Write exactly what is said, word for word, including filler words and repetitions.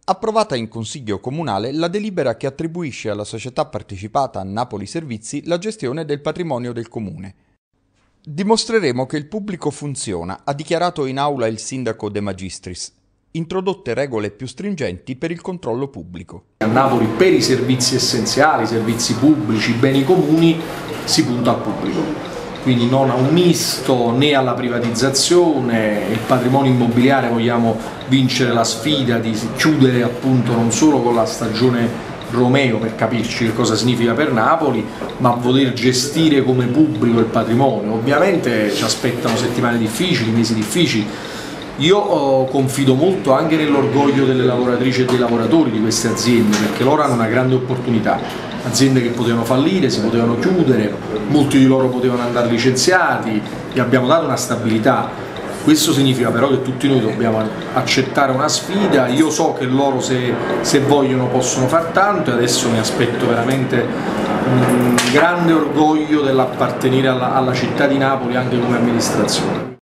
Approvata in Consiglio Comunale la delibera che attribuisce alla società partecipata Napoli Servizi la gestione del patrimonio del Comune. Dimostreremo che il pubblico funziona, ha dichiarato in aula il sindaco De Magistris. Introdotte regole più stringenti per il controllo pubblico. A Napoli per i servizi essenziali, servizi pubblici, beni comuni, si punta al pubblico. Quindi non a un misto né alla privatizzazione. Il patrimonio immobiliare vogliamo vincere la sfida di chiudere appunto non solo con la stagione Romeo, per capirci che cosa significa per Napoli, ma voler gestire come pubblico il patrimonio. Ovviamente ci aspettano settimane difficili, mesi difficili. Io oh, confido molto anche nell'orgoglio delle lavoratrici e dei lavoratori di queste aziende, perché loro hanno una grande opportunità. Aziende che potevano fallire, si potevano chiudere, molti di loro potevano andare licenziati, gli abbiamo dato una stabilità. Questo significa però che tutti noi dobbiamo accettare una sfida. Io so che loro se, se vogliono possono far tanto e adesso mi aspetto veramente un grande orgoglio dell'appartenere alla, alla città di Napoli anche come amministrazione.